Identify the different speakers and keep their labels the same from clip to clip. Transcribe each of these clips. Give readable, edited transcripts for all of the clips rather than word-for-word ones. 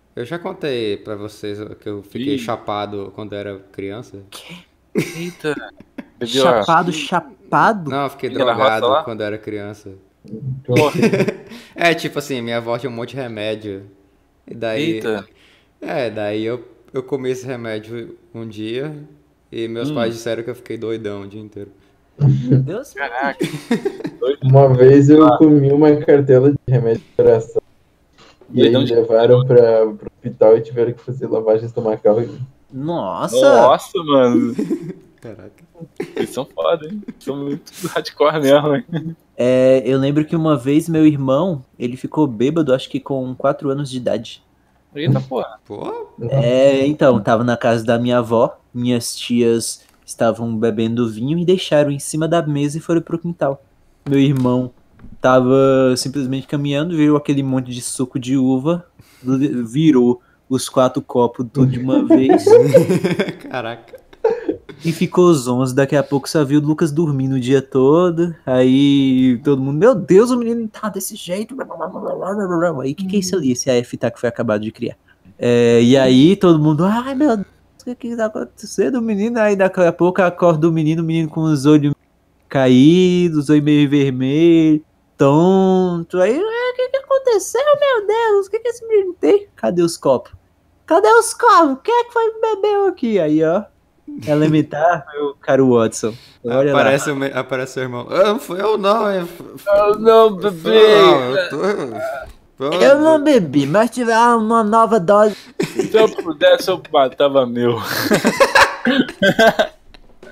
Speaker 1: Eu já contei pra vocês que eu fiquei
Speaker 2: Ih,
Speaker 1: chapado quando era criança.
Speaker 2: eita. Bebeu a
Speaker 3: Chapado, chapado?
Speaker 1: Não, eu fiquei
Speaker 2: pinga da roça
Speaker 1: drogado
Speaker 2: lá?
Speaker 1: quando era criança.
Speaker 2: Porra,
Speaker 1: É, tipo assim, minha avó tinha um monte de remédio. E daí.
Speaker 2: eita.
Speaker 1: Daí eu comi esse remédio um dia e meus pais
Speaker 2: Hum,
Speaker 1: disseram que eu fiquei doidão o dia inteiro.
Speaker 3: Deus me livre.
Speaker 2: caraca. Doido,
Speaker 4: Uma vez eu comi uma cartela de remédio de coração. E aí
Speaker 2: doidão
Speaker 4: me
Speaker 2: de...
Speaker 4: levaram pro hospital e tiveram que fazer lavagem estomacal.
Speaker 3: Nossa!
Speaker 2: Nossa, mano.
Speaker 1: Caraca.
Speaker 2: Eles são foda, hein? São muito hardcore mesmo, hein?
Speaker 3: Eu lembro que uma vez meu irmão, ele ficou bêbado, acho que com 4 anos de idade.
Speaker 2: Eita porra.
Speaker 1: Pô,
Speaker 3: Então, tava na casa da minha avó, minhas tias estavam bebendo vinho e deixaram em cima da mesa e foram pro quintal. Meu irmão tava simplesmente caminhando, viu aquele monte de suco de uva, virou os 4 copos tudo de uma vez
Speaker 1: caraca.
Speaker 3: e ficou zonzo. Daqui a pouco só viu o Lucas dormindo o dia todo. Aí todo mundo, meu Deus, o menino tá desse jeito. Aí o que é isso ali? Esse AF tá que foi acabado de criar. E aí todo mundo, ai meu Deus, o que tá acontecendo, menino? Aí daqui a pouco acorda o menino com os olhos caídos, os olhos meio vermelhos, tonto. Aí, o que aconteceu, meu Deus? O que esse menino tem? Cadê os copos? Cadê os copos? Quem é que foi que bebeu aqui? Aí, ó, elementar, meu caro Watson. Olha lá.
Speaker 1: Aparece o irmão. Ah, não fui eu não, hein?
Speaker 2: Eu não
Speaker 1: Não,
Speaker 2: bebi.
Speaker 1: eu tô.
Speaker 3: Eu não bebi, mas tiver uma nova dose.
Speaker 2: Se eu pudesse, eu matava meu.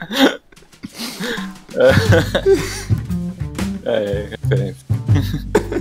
Speaker 2: É, referência.